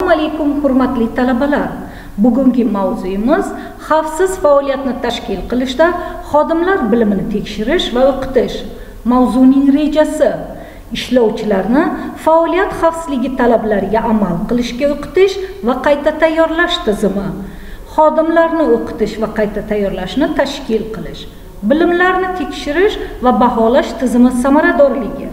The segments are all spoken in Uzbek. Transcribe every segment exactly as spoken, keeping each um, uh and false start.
Assalomu alaykum hurmatli talabalar. Bugungi mavzuyimiz xavfsiz faoliyatni tashkil qilishda xodimlar bilimini tekshirish va o'qitish. Mavzuning rejasi: ishlovchilarni faoliyat xavfsizligi talablariga amal qilishga o'qitish va qayta tayyorlash tizimi. Xodimlarni o'qitish va qayta tayyorlashni tashkil qilish. Bilimlarni tekshirish va baholash tizimi samaradorligi.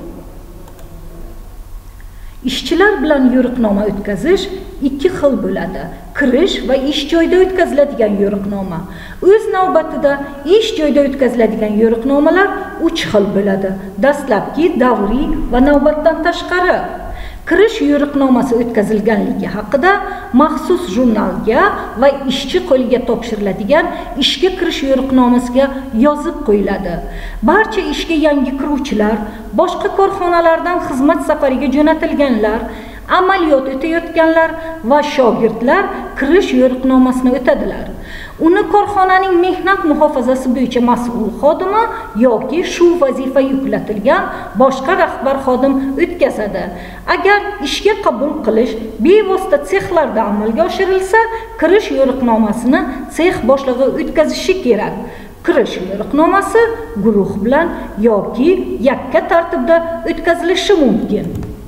Ishchilar bilan yo'riqnoma o'tkazish ikki xil bo'ladi. Kirish va ish joyida o'tkaziladigan yo'riqnoma. O'z navbatida ish joyida o'tkaziladigan yo'riqnomalar uch xil bo'ladi. Dastlabki, davriy va navbatdan tashqari. Kirish yo'riqnomasi o'tkazilganligi haqida maxsus jurnalga va ishchi qo'liga topshiriladigan ishga kirish yo'riqnomasiga yozib qo'yiladi. Barcha ishga yangi kiruvchilar, boshqa korxonalardan xizmat safariga jo'natilganlar, amaliyot o'tayotganlar va shogirdlar kirish yo'riqnomasini o'tadilar. Uni korxonaning mehnat muhofazasi bo'yicha mas'ul xodimi yoki shu vazifa yuklatilgan boshqa rahbar xodim o'tkazadi. Agar ishga qabul qilish bevosita sexlarda amalga oshirilsa, kirish yo'riqnomasini sex boshlig'i o'tkazishi kerak. Kirish yo'riqnomasi guruh bilan yoki yakka tartibda o'tkazilishi mumkin.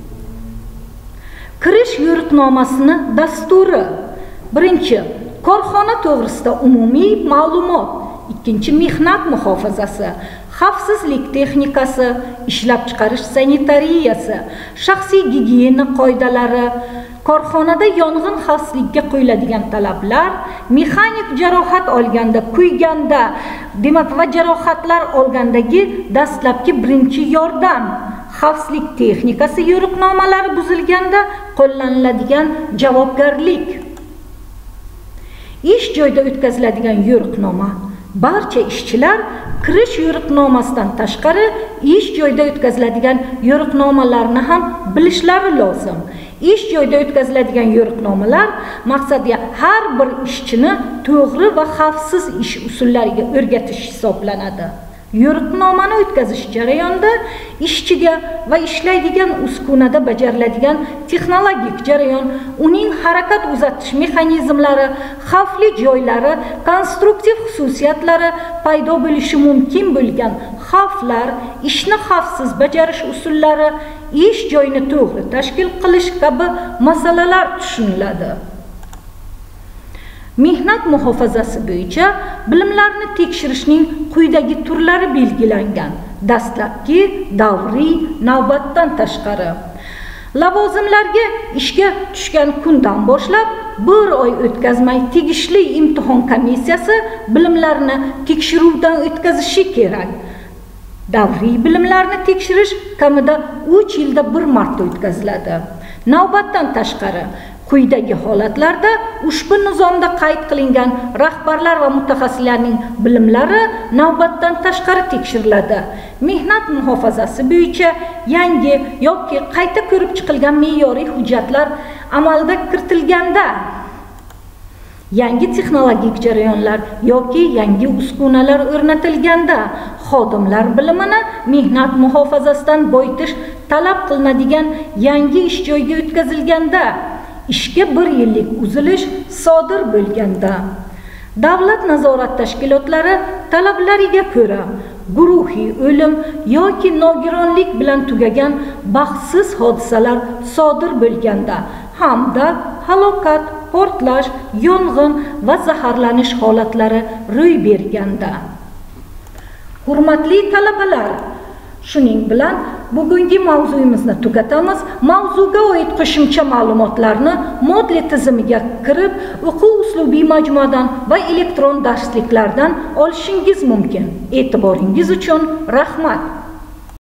Kirish yo'riqnomasining dasturi: birinchi, korxona to'g'risida umumiy ma'lumot. Ikkinchi, mehnat muhofazasi, xavfsizlik texnikasi, ishlab chiqarish sanitariyasi, shaxsiy gigiyena qoidalari, korxonada yong'in xavfsizligiga qo'yiladigan talablar, mexanik jarohat olganda, kuyganda, demak va jarohatlar olgandagi dastlabki birinchi yordam, xavfsizlik texnikasi yo'riqnomalari buzilganda qo'llaniladigan javobgarlik. Ish joyida o'tkaziladigan yo'riqnoma. Barcha ishchilar kirish yo'riqnomasidan tashqari ish joyida o'tkaziladigan yo'riqnomalarni ham bilishlari lozim. Ish joyida o'tkaziladigan yo'riqnomalar maqsadga har bir ishchini to'g'ri va xavfsiz ish usullariga o'rgatish hisoblanadi. Yo'riqnomani o'tkazish jarayonida ishchiga va ishlaydigan uskunada bajariladigan texnologik jarayon, uning harakat uzatish mexanizmlari, xavfli joylari, konstruktiv xususiyatlari, paydo bo'lishi mumkin bo'lgan xavflar, ishni xavfsiz bajarish usullari, ish joyini to'g'ri tashkil qilish kabi masalalar tushuniladi. Mehnat muhofazasi bo'yicha bilimlarni tekshirishning quyidagi turlari belgilangan. Dastlabki, davriy, navbatdan tashqari. Lavozimlarga ishga tushgan kundan boshlab bir oy o'tkazmay tegishli imtihon komissiyasi bilimlarni tekshiruvdan o'tkazishi kerak. Davriy bilimlarni tekshirish kamida uch yilda bir marta o'tkaziladi. Navbatdan tashqari, quyidagi holatlarda ushbu nizomda qayd qilingan rahbarlar va mutaxassislarning bilimlari navbatdan tashqari tekshiriladi. Mehnat muhofazasi bo'yicha yangi yoki qayta ko'rib chiqilgan me'yoriy hujjatlar amalga kiritilganda, yangi texnologik jarayonlar yoki yangi uskunalar o'rnatilganda, xodimlar bilimini mehnat muhofazasidan boyitish talab qilinadigan yangi ish joyiga o'tkazilganda, ishga bir yillik uzilish sodir bo'lganda, davlat nazorat tashkilotlari talablariga ko'ra guruhiy o'lim yoki nogironlik bilan tugagan baxtsiz hodisalar sodir bo'lganda hamda halokat, portlash, yong'in va zaharlanish holatlari ro'y berganda. Hurmatli talabalar, shuning bilan bugungi mavzuyimizni tugatamiz. Mavzuga oid qo'shimcha ma'lumotlarni Moodle tizimiga kirib, o'quv uslubiy majmuadan va elektron darsliklardan olishingiz mumkin. E'tiboringiz uchun rahmat.